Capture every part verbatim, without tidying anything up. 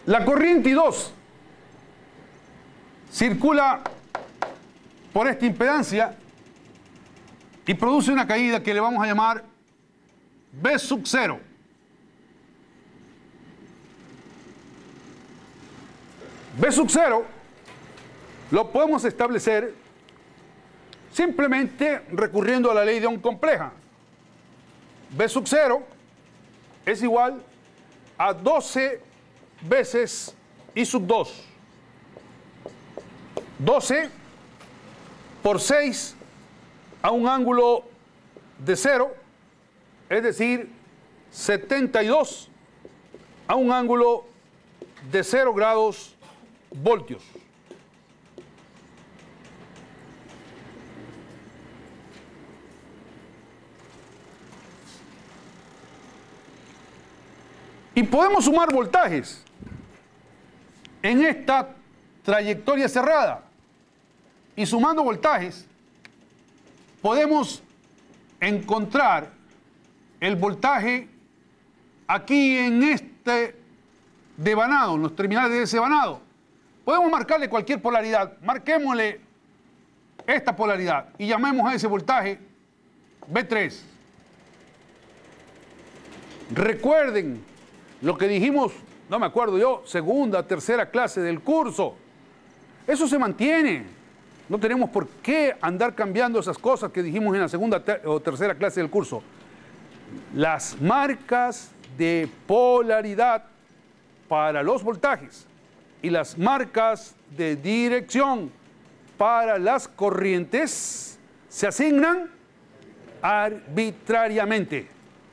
La corriente I dos circula por esta impedancia y produce una caída que le vamos a llamar B sub cero. B sub cero lo podemos establecer simplemente recurriendo a la ley de Ohm compleja. B sub cero es igual a doce veces I sub dos. doce por seis a un ángulo de cero, es decir, setenta y dos a un ángulo de cero grados voltios. Y podemos sumar voltajes en esta trayectoria cerrada. Y sumando voltajes, podemos encontrar el voltaje aquí en este devanado, en los terminales de ese devanado. Podemos marcarle cualquier polaridad. Marquémosle esta polaridad y llamemos a ese voltaje B tres. Recuerden lo que dijimos, no me acuerdo yo, segunda, tercera clase del curso. Eso se mantiene. No tenemos por qué andar cambiando esas cosas que dijimos en la segunda ter o tercera clase del curso. Las marcas de polaridad para los voltajes y las marcas de dirección para las corrientes se asignan arbitrariamente.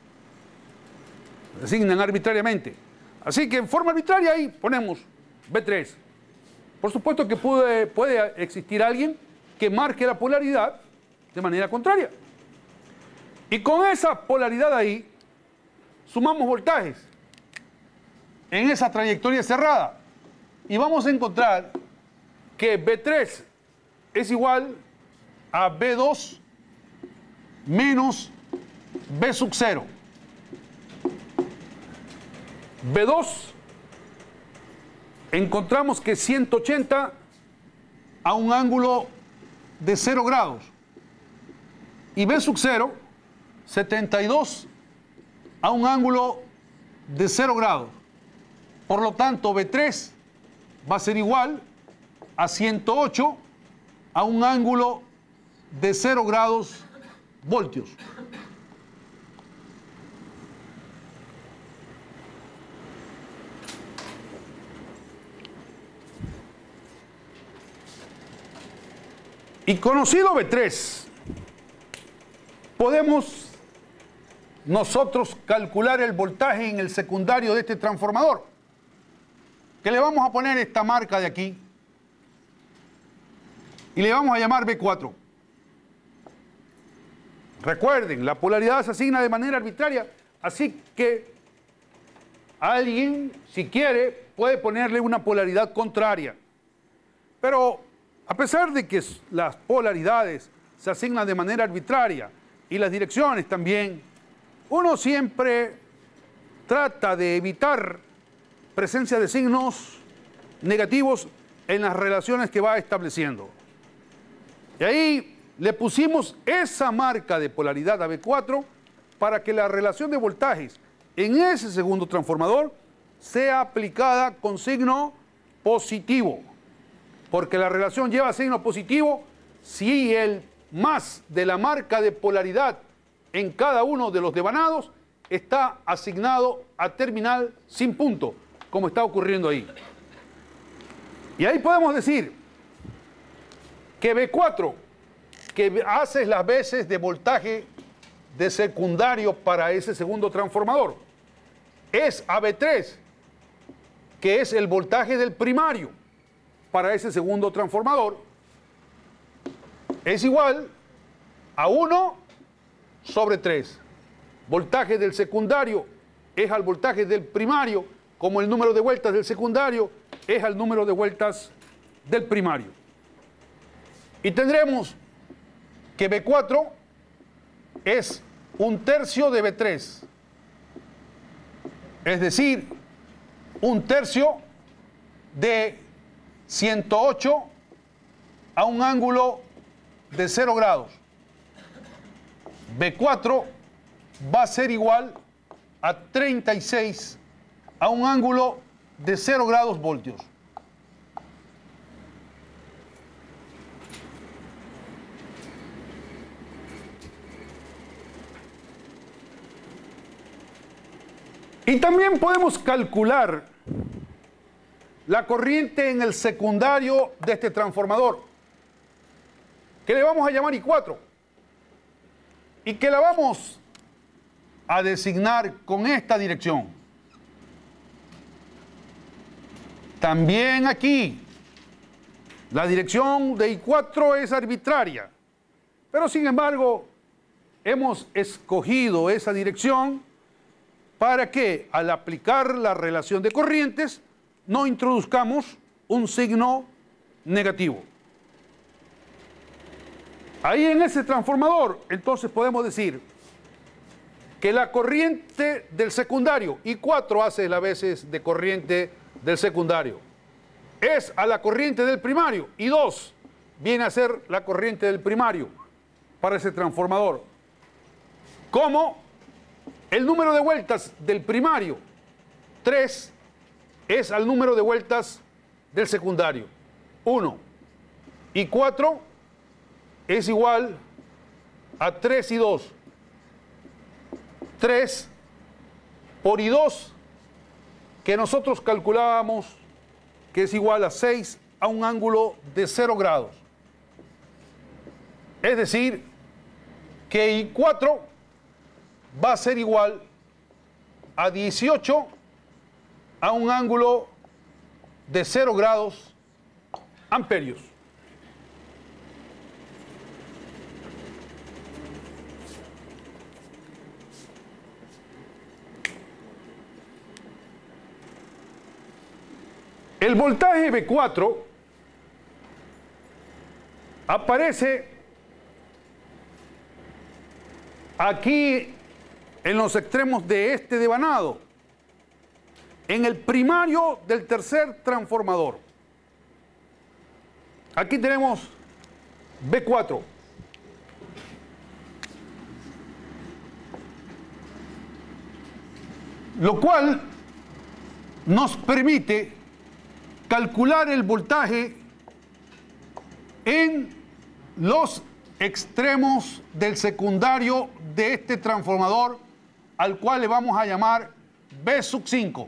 Se asignan arbitrariamente. Así que en forma arbitraria ahí ponemos B tres. Por supuesto que puede, puede existir alguien que marque la polaridad de manera contraria. Y con esa polaridad ahí, sumamos voltajes en esa trayectoria cerrada. Y vamos a encontrar que B tres es igual a B dos menos B sub cero. B dos, encontramos que ciento ochenta a un ángulo de cero grados. Y B sub cero, setenta y dos a un ángulo de cero grados. Por lo tanto, B tres va a ser igual a ciento ocho a un ángulo de cero grados voltios. Y conocido B tres, podemos nosotros calcular el voltaje en el secundario de este transformador, que le vamos a poner esta marca de aquí y le vamos a llamar B cuatro. Recuerden, la polaridad se asigna de manera arbitraria, así que alguien, si quiere, puede ponerle una polaridad contraria. Pero a pesar de que las polaridades se asignan de manera arbitraria y las direcciones también, uno siempre trata de evitar presencia de signos negativos en las relaciones que va estableciendo. Y ahí le pusimos esa marca de polaridad a B cuatro para que la relación de voltajes en ese segundo transformador sea aplicada con signo positivo. Porque la relación lleva signo positivo si el más de la marca de polaridad en cada uno de los devanados está asignado a terminal sin punto, como está ocurriendo ahí. Y ahí podemos decir que B cuatro, que hace las veces de voltaje de secundario para ese segundo transformador, es a B tres, que es el voltaje del primario para ese segundo transformador, es igual a uno sobre tres. Voltaje del secundario es al voltaje del primario, como el número de vueltas del secundario es al número de vueltas del primario. Y tendremos que B cuatro es un tercio de B tres. Es decir, un tercio de ciento ocho a un ángulo de cero grados. B cuatro va a ser igual a treinta y seis a un ángulo de cero grados voltios. Y también podemos calcular la corriente en el secundario de este transformador, que le vamos a llamar I cuatro, y que la vamos a designar con esta dirección. También aquí, la dirección de I cuatro es arbitraria, pero sin embargo, hemos escogido esa dirección para que al aplicar la relación de corrientes no introduzcamos un signo negativo. Ahí en ese transformador, entonces podemos decir que la corriente del secundario, I cuatro hace las veces de corriente del secundario, es a la corriente del primario, I dos viene a ser la corriente del primario para ese transformador. Como el número de vueltas del primario, tres, es al número de vueltas del secundario, uno. I cuatro es igual a tres I dos. tres por I dos, que nosotros calculábamos que es igual a seis a un ángulo de cero grados. Es decir, que I cuatro va a ser igual a dieciocho a un ángulo de cero grados amperios. El voltaje B cuatro aparece aquí en los extremos de este devanado, en el primario del tercer transformador. Aquí tenemos B cuatro. Lo cual nos permite calcular el voltaje en los extremos del secundario de este transformador, al cual le vamos a llamar B sub cinco.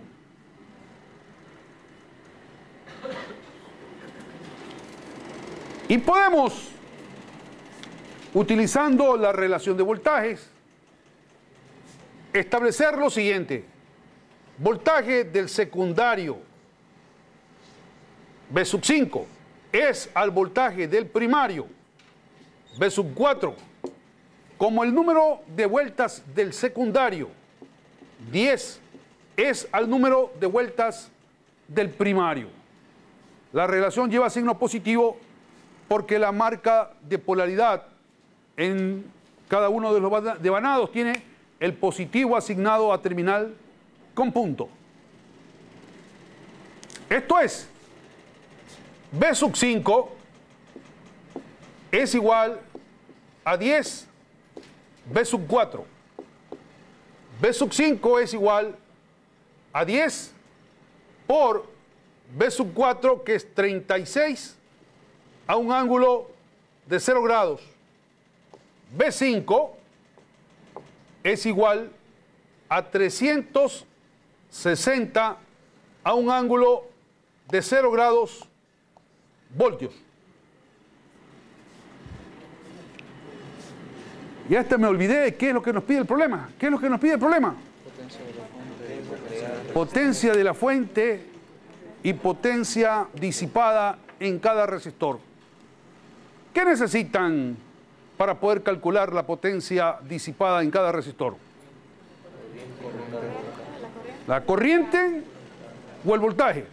Y podemos, utilizando la relación de voltajes, establecer lo siguiente. Voltaje del secundario B sub cinco es al voltaje del primario B sub cuatro, como el número de vueltas del secundario diez es al número de vueltas del primario. La relación lleva signo positivo porque la marca de polaridad en cada uno de los devanados tiene el positivo asignado a terminal con punto. Esto es, B sub cinco es igual a diez B sub cuatro. B sub cinco es igual a diez por B sub cuatro, que es treinta y seis a un ángulo de cero grados. B cinco es igual a trescientos sesenta a un ángulo de cero grados voltios. Y hasta me olvidé de qué es lo que nos pide el problema. ¿Qué es lo que nos pide el problema? Potencia de la fuente y potencia disipada en cada resistor. ¿Qué necesitan para poder calcular la potencia disipada en cada resistor? ¿La corriente o el voltaje?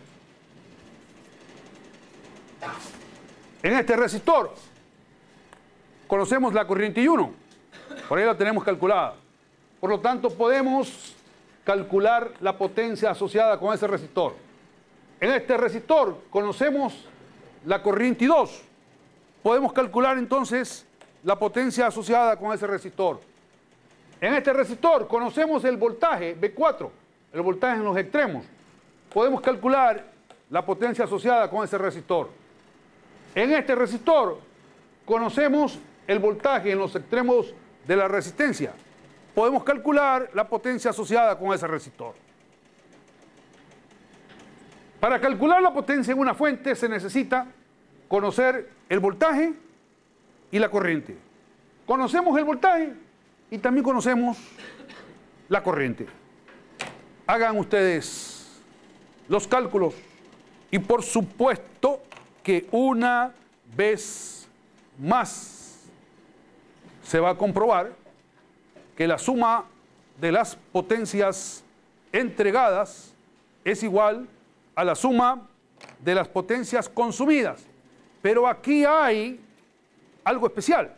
En este resistor conocemos la corriente I uno, por ahí la tenemos calculada. Por lo tanto, podemos calcular la potencia asociada con ese resistor. En este resistor conocemos la corriente I dos. Podemos calcular entonces la potencia asociada con ese resistor. En este resistor conocemos el voltaje B cuatro, el voltaje en los extremos. Podemos calcular la potencia asociada con ese resistor. En este resistor conocemos el voltaje en los extremos de la resistencia. Podemos calcular la potencia asociada con ese resistor. Para calcular la potencia en una fuente se necesita conocer el voltaje y la corriente. Conocemos el voltaje y también conocemos la corriente. Hagan ustedes los cálculos y por supuesto que una vez más se va a comprobar que la suma de las potencias entregadas es igual a la suma de las potencias consumidas. Pero aquí hay algo especial.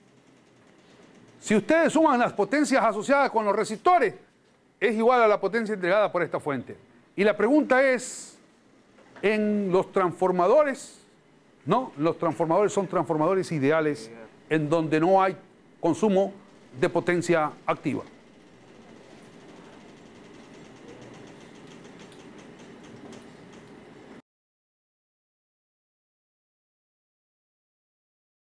Si ustedes suman las potencias asociadas con los resistores, es igual a la potencia entregada por esta fuente. Y la pregunta es, en los transformadores, no, los transformadores son transformadores ideales en donde no hay consumo de potencia activa.